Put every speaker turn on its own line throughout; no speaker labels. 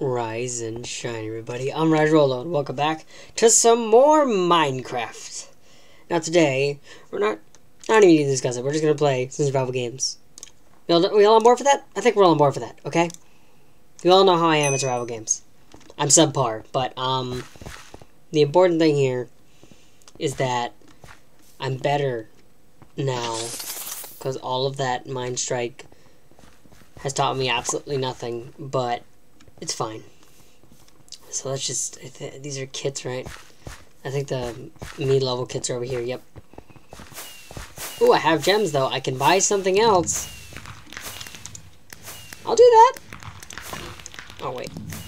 Rise and shine, everybody. I'm Rolo, and welcome back to some more Minecraft. Now today, I don't even need to discuss it. We're just going to play some survival games. We all on board for that? I think we're all on board for that, okay? You all know how I am at survival games. I'm subpar, but the important thing here is that I'm better now, because all of that Mind Strike has taught me absolutely nothing, but it's fine. So let's just... these are kits, right? I think the mid-level kits are over here, yep. Ooh, I have gems, though. I can buy something else. I'll do that. Oh, wait.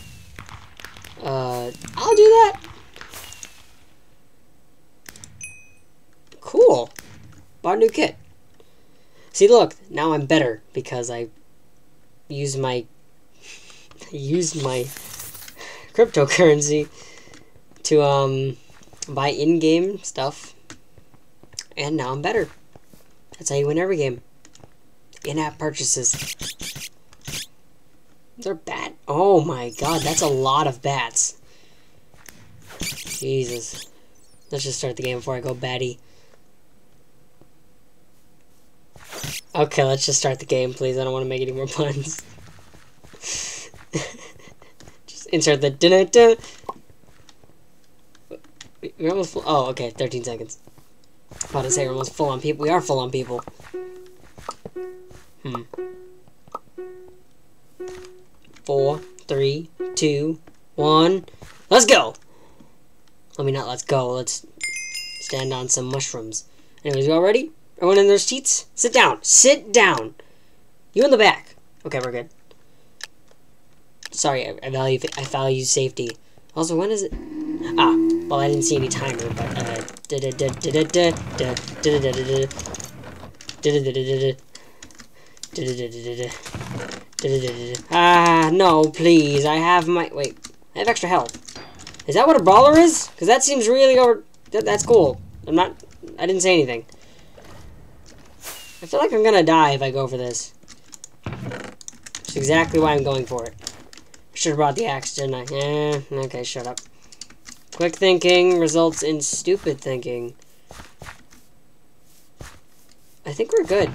I'll do that. Cool. Bought a new kit. See, look. Now I'm better because I used my cryptocurrency to buy in-game stuff, and now I'm better. That's how you win every game. In-app purchases. They're bat. Oh my god, that's a lot of bats. Jesus. Let's just start the game before I go batty. Okay, let's just start the game, please. I don't want to make any more puns. Just insert the da-da-da. We're almost full. Oh, okay, 13 seconds. I'm about to say we're almost full on people. We are full on people. 4, 3, 2, 1. Let's go! Let's go. Let's stand on some mushrooms. Anyways, we all ready? Everyone in their seats? Sit down. Sit down. You in the back. Okay, we're good. Sorry, I value safety. Also, when is it? Ah, well, I didn't see any timer, but ah, no, please. I have my... Wait, I have extra health. Is that what a brawler is? Because that seems really over... That's cool. I didn't say anything. I feel like I'm gonna die if I go for this. That's exactly why I'm going for it. I should have brought the axe, didn't I? Okay, shut up. Quick thinking results in stupid thinking. I think we're good.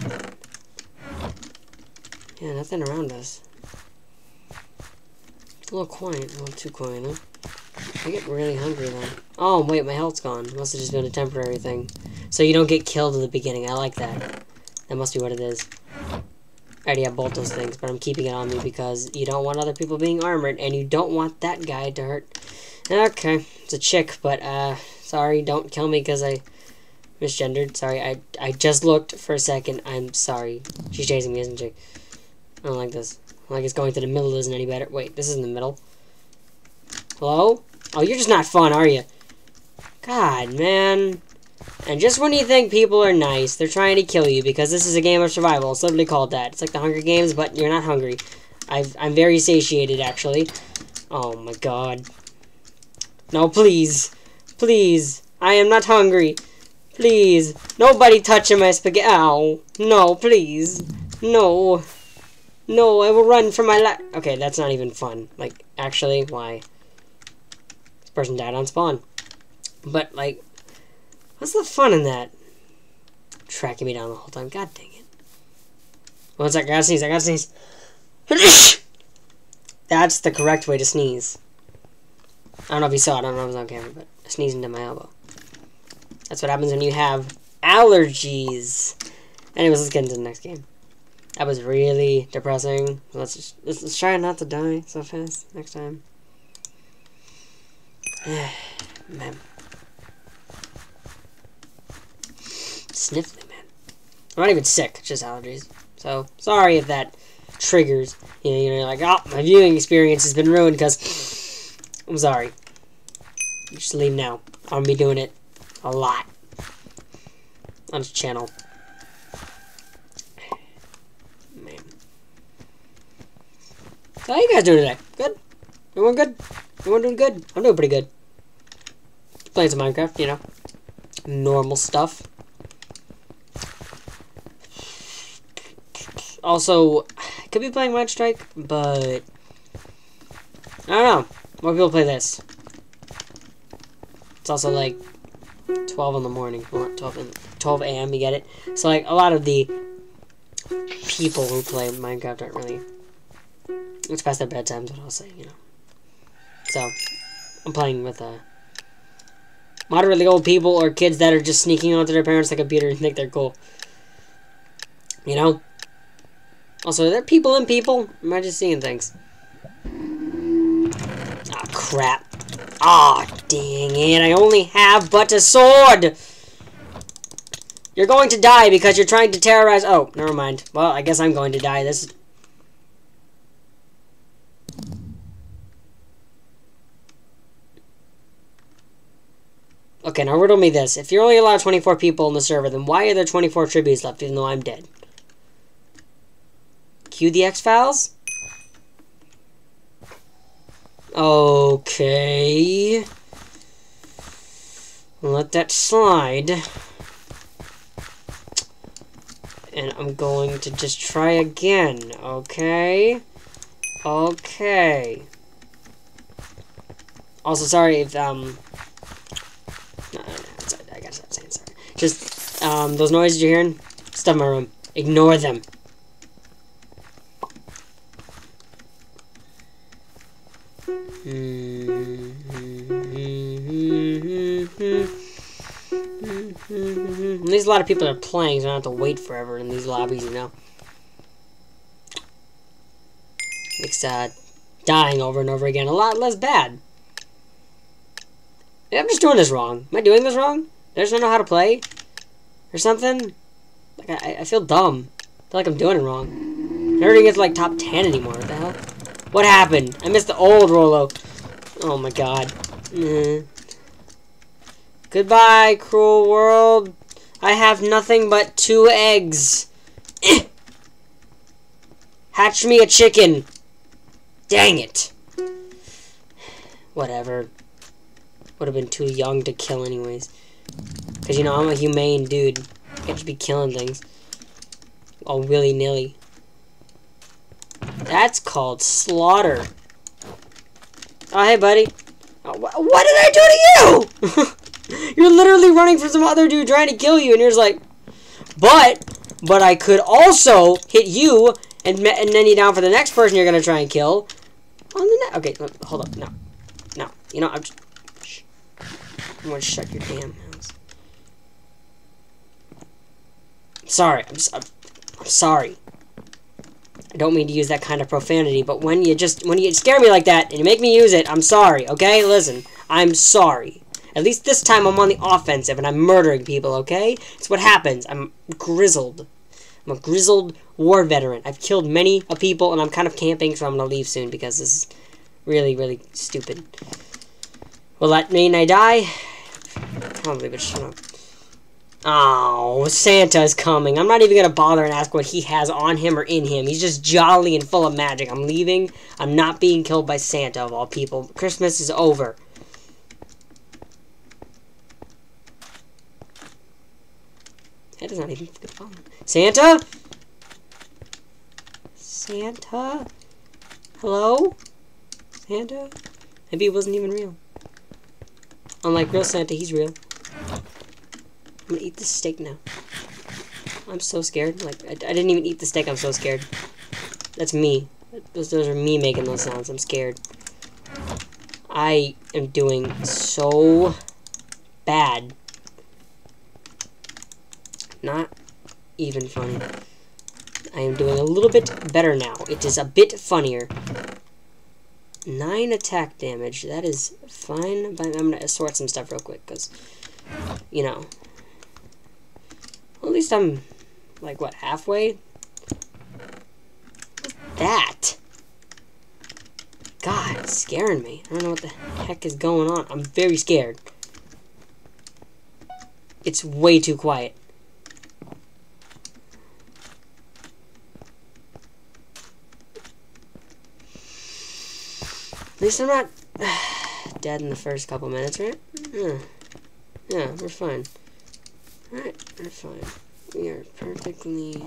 Yeah, nothing around us. It's a little quiet. A little too quiet, huh? I get really hungry then. Oh, wait, my health's gone. It must have just been a temporary thing. So you don't get killed at the beginning. I like that. That must be what it is. I already have both those things, but I'm keeping it on me because you don't want other people being armored, and you don't want that guy to hurt. Okay, it's a chick, but, sorry, don't kill me because I misgendered. Sorry, I just looked for a second. I'm sorry. She's chasing me, isn't she? I don't like this. Like it's going to the middle isn't any better. Wait, this is in the middle. Hello? Oh, you're just not fun, are you? God, man. And just when you think people are nice, they're trying to kill you because this is a game of survival. It's literally called that. It's like the Hunger Games, but you're not hungry. I'm very satiated, actually. Oh, my God. No, please. Please. I am not hungry. Please. Nobody touching my spaghetti. Ow. No, please. No. No, I will run for my life. Okay, that's not even fun. Like, actually, why? This person died on spawn. But, like, what's the fun in that? Tracking me down the whole time. God dang it. One sec, I gotta sneeze. I gotta sneeze. That's the correct way to sneeze. I don't know if you saw it. I don't know if it was on camera, but I sneezed into my elbow. That's what happens when you have allergies. Anyways, let's get into the next game. That was let's try not to die so fast next time. Man. Sniffling, man. I'm not even sick, just allergies. So, sorry if that triggers. You know, you're like, oh, my viewing experience has been ruined because... I'm sorry. Just leave now. I'm going to be doing it a lot on this channel. Man. So how you guys doing today? Good? Everyone good? Everyone doing good? I'm doing pretty good. Playing some Minecraft, you know. Normal stuff. Also, I could be playing Red Strike, but don't know. More people play this. It's also like 12 in the morning. Well, not 12 a.m. You get it? So like a lot of the people who play Minecraft aren't really. It's past their bedtime, is what I'll say. You know. So I'm playing with moderately old people or kids that are just sneaking onto their parents' computer and think they're cool. You know? Also, are there people in people? Or am I just seeing things? Ah, crap. Ah, dang it. I only have but a sword! You're going to die because you're trying to terrorize... Oh, never mind. Well, I guess I'm going to die. This... Okay, now riddle me this. If you're only allowed 24 people in the server, then why are there 24 tributes left even though I'm dead? Cue the X-Files? Okay. Let that slide. And I'm going to just try again, okay? Okay. Also, sorry if, no, I gotta stop saying sorry. Just, those noises you're hearing, stuff in my room. Ignore them. There's a lot of people that are playing, so I don't have to wait forever in these lobbies, you know. Makes dying over and over again a lot less bad. I'm just doing this wrong. Am I doing this wrong? I just don't know how to play? Or something? Like, I feel dumb. I feel like I'm doing it wrong. I never even get to, like, top 10 anymore. What the hell? What happened? I missed the old Rolo. Oh, my God. Goodbye, cruel world. I have nothing but 2 eggs. Hatch me a chicken. Dang it. Whatever. Would have been too young to kill anyways. Because, you know, I'm a humane dude. I can't just be killing things. All willy-nilly. That's called slaughter. Oh, hey, buddy. Oh, what did I do to you? You're literally running from some other dude trying to kill you, and you're just like, but I could also hit you and then you down for the next person you're gonna try and kill. On the net. Okay, hold up. No. You know, I'm gonna shut your damn house. Sorry. I'm sorry. I don't mean to use that kind of profanity, but when you scare me like that and you make me use it, I'm sorry, okay? Listen, I'm sorry. At least this time I'm on the offensive and I'm murdering people, okay? It's what happens. I'm grizzled. I'm a grizzled war veteran. I've killed many people and I'm kind of camping, so I'm gonna leave soon because this is really, really stupid. Will that mean I die? Probably, but shut up. Oh, Santa's coming. I'm not even going to bother and ask what he has on him or in him. He's just jolly and full of magic. I'm leaving. I'm not being killed by Santa, of all people. Christmas is over. That is not even follow. Santa? Santa? Hello? Santa? Maybe it wasn't even real. Unlike real Santa, he's real. I'm gonna eat this steak now. I'm so scared. Like, I didn't even eat the steak. I'm so scared. That's me. Those are me making those sounds. I'm scared. I am doing so bad. Not even funny. I am doing a little bit better now. It is a bit funnier. 9 attack damage. That is fine. But I'm gonna sort some stuff real quick because, you know. Well, at least I'm, like, what, halfway? What's that? God, it's scaring me. I don't know what the heck is going on. I'm very scared. It's way too quiet. At least I'm not dead in the first couple minutes, right? Yeah, we're fine. Alright, we're fine. We are perfectly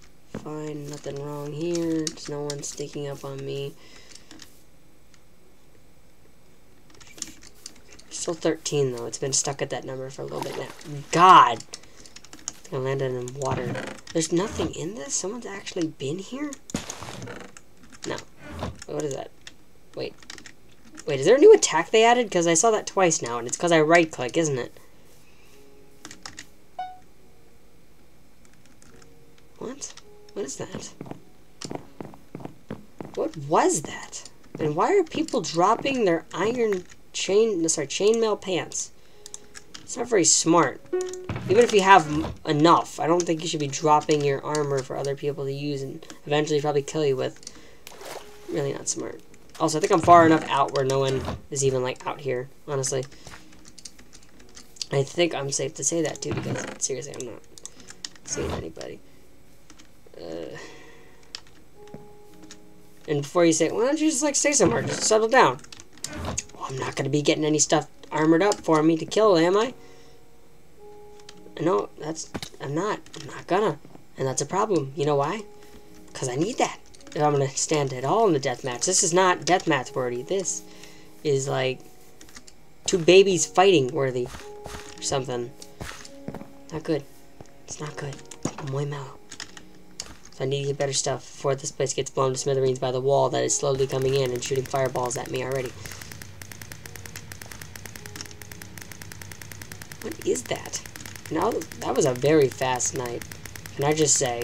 fine. Nothing wrong here. There's no one sneaking up on me. Still 13 though. It's been stuck at that number for a little bit now. God! I landed in water. There's nothing in this? Someone's actually been here? No. What is that? Wait. Wait, is there a new attack they added? Because I saw that twice now, and it's because I right-click, isn't it? What? What is that? What was that? And why are people dropping their chainmail pants? It's not very smart. Even if you have enough, I don't think you should be dropping your armor for other people to use and eventually probably kill you with. Really not smart. Also, I think I'm far enough out where no one is even, like, out here, honestly. I think I'm safe to say that, too, because, seriously, I'm not seeing anybody. And before you say, why don't you just, like, stay somewhere? Just settle down. Well, I'm not going to be getting any stuff armored up for me to kill, am I? No, I'm not gonna. And that's a problem. You know why? Because I need that. If I'm going to stand at all in the deathmatch. This is not deathmatch worthy. This is, like, two babies fighting worthy. Or something. Not good. It's not good. I'm way mellow. So I need to get better stuff before this place gets blown to smithereens by the wall that is slowly coming in and shooting fireballs at me already. What is that? Now, that was a very fast night. Can I just say?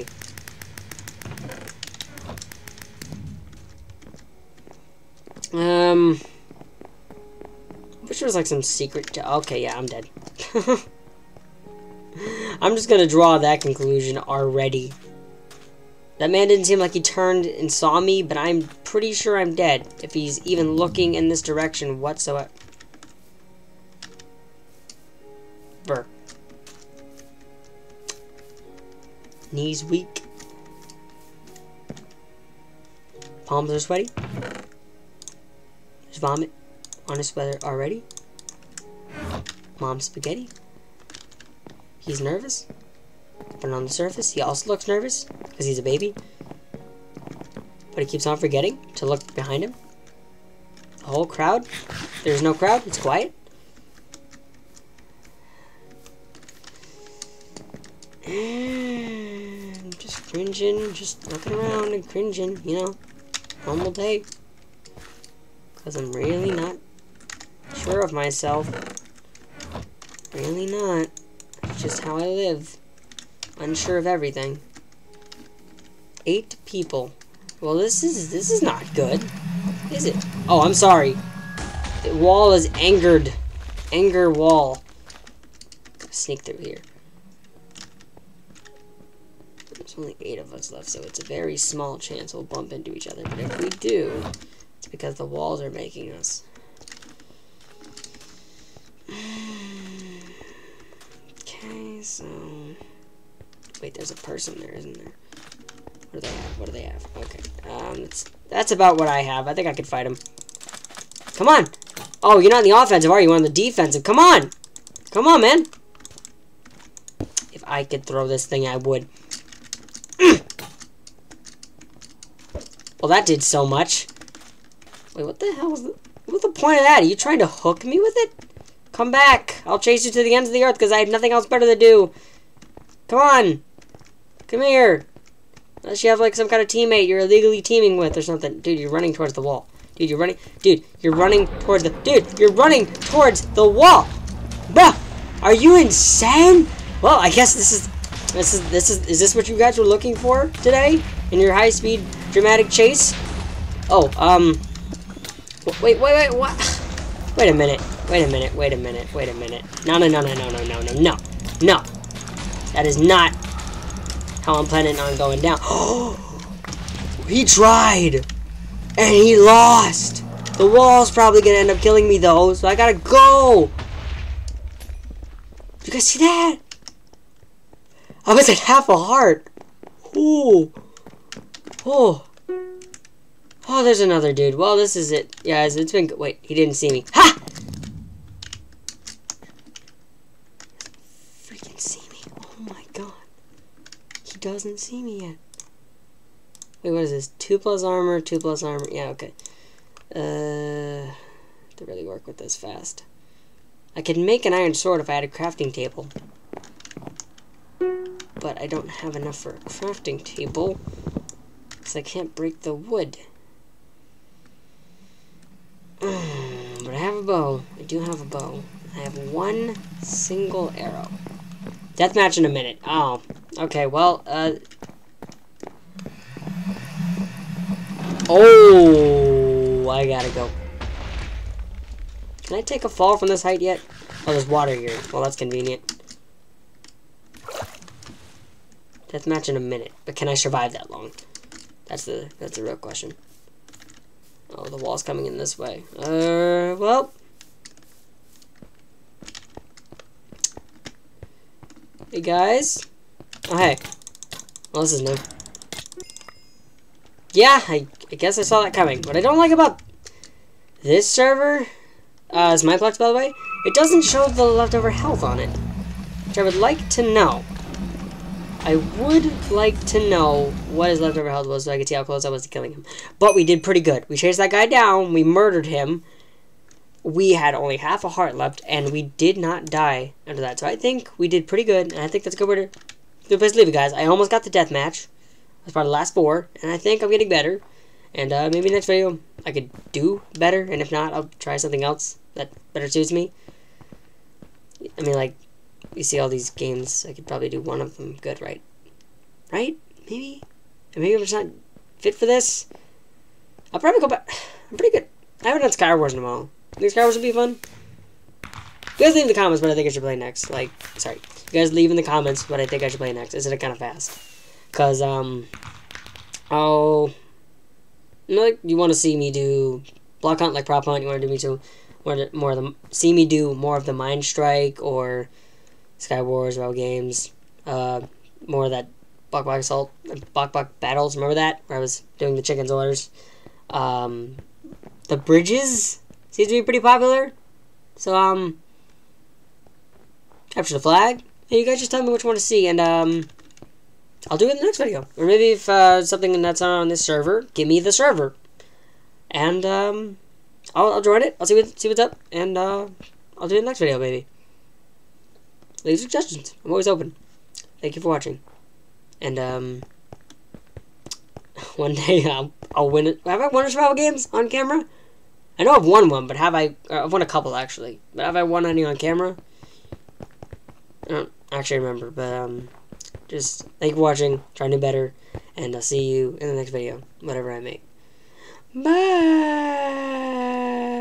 Wish there was like some secret. Okay, yeah, I'm dead. I'm just gonna draw that conclusion already. That man didn't seem like he turned and saw me, but I'm pretty sure I'm dead if he's even looking in this direction whatsoever. Knees weak. Palms are sweaty. There's vomit on his sweater already. Mom's spaghetti. He's nervous. But on the surface, he also looks nervous because he's a baby. But he keeps on forgetting to look behind him. The whole crowd. There's no crowd. It's quiet. And just cringing, just looking around and cringing, you know. Normal day. Because I'm really not sure of myself. Really not. It's just how I live. Unsure of everything. 8 people. Well, this is not good, is it? Oh, I'm sorry. The wall is angered. Anger wall. Sneak through here. There's only 8 of us left, so it's a very small chance we'll bump into each other. But if we do, it's because the walls are making us. Okay, so... Wait, there's a person there, isn't there? What do they have? What do they have? Okay. That's about what I have. I think I could fight him. Come on! Oh, you're not in the offensive, are you? You're on the defensive. Come on! Come on, man! If I could throw this thing, I would. Well, that did so much. Wait, what the hell was what's the point of that? Are you trying to hook me with it? Come back. I'll chase you to the ends of the earth because I have nothing else better to do. Come on. Come here. Unless you have, like, some kind of teammate you're illegally teaming with or something. Dude, you're running towards the wall. Dude, you're running. Dude, you're running towards the... Dude, you're running towards the wall. Bruh, are you insane? Well, I guess is this what you guys were looking for today? In your high-speed dramatic chase? Oh, wait, what? Wait a minute. No. That is not how I'm planning on going down. He tried! And he lost! The wall's probably gonna end up killing me, though, so I gotta go! You guys see that? I was at half a heart. Ooh. Oh, there's another dude. Well, this is it. Yeah, it's been... Wait, he didn't see me. Ha! Freaking see me. Oh my god. He doesn't see me yet. Wait, what is this? 2+ armor, 2+ armor. Yeah, okay. To really work with this fast. I could make an iron sword if I had a crafting table. But I don't have enough for a crafting table. Because I can't break the wood. But I have a bow. I do have a bow. I have one single arrow. Deathmatch in a minute. Oh. Okay, well, oh, I gotta go. Can I take a fall from this height yet? Oh, there's water here. Well, that's convenient. Deathmatch in a minute. But can I survive that long? That's the real question. Oh, the wall's coming in this way. Well. Hey, guys. Oh, hey. Well, this is new. Yeah, I guess I saw that coming. What I don't like about this server, is Mineplex, by the way, it doesn't show the leftover health on it. Which I would like to know. I would like to know what his leftover health was so I could see how close I was to killing him. But we did pretty good. We chased that guy down. We murdered him. We had only half a heart left, and we did not die under that. So I think we did pretty good, and I think that's a good place to leave it, guys. I almost got the deathmatch. That's part of the last 4, and I think I'm getting better. And maybe next video I could do better, and if not, I'll try something else that better suits me. I mean, like, you see all these games, I could probably do one of them good, right? Right? Maybe? Maybe I'm just not fit for this? I'll probably go back. I'm pretty good. I haven't done Skywars in a while. Think Skywars would be fun? You guys leave in the comments what I think I should play next. Like, sorry. You guys leave in the comments what I think I should play next. Is it kind of fast? Because, oh, like, you want to see me do block hunt like prop hunt, you want to do me to see me do more of the Mind Strike or Skywars, Rail Games, more of that Block Assault, Block Battles, remember that? Where I was doing the chicken's orders. The bridges seems to be pretty popular. So, capture the flag. Hey, you guys just tell me which one to see, and, I'll do it in the next video. Or maybe if, something that's not on this server, give me the server. And, I'll join it. I'll see what's up, and, I'll do it in the next video, maybe. Leave suggestions. I'm always open. Thank you for watching. And, one day I'll win it. Have I won a survival games on camera? I know I've won one, but I've won a couple, actually. But have I won any on camera? I don't actually remember, but, just thank you for watching, try to do better, and I'll see you in the next video, whatever I make. Bye!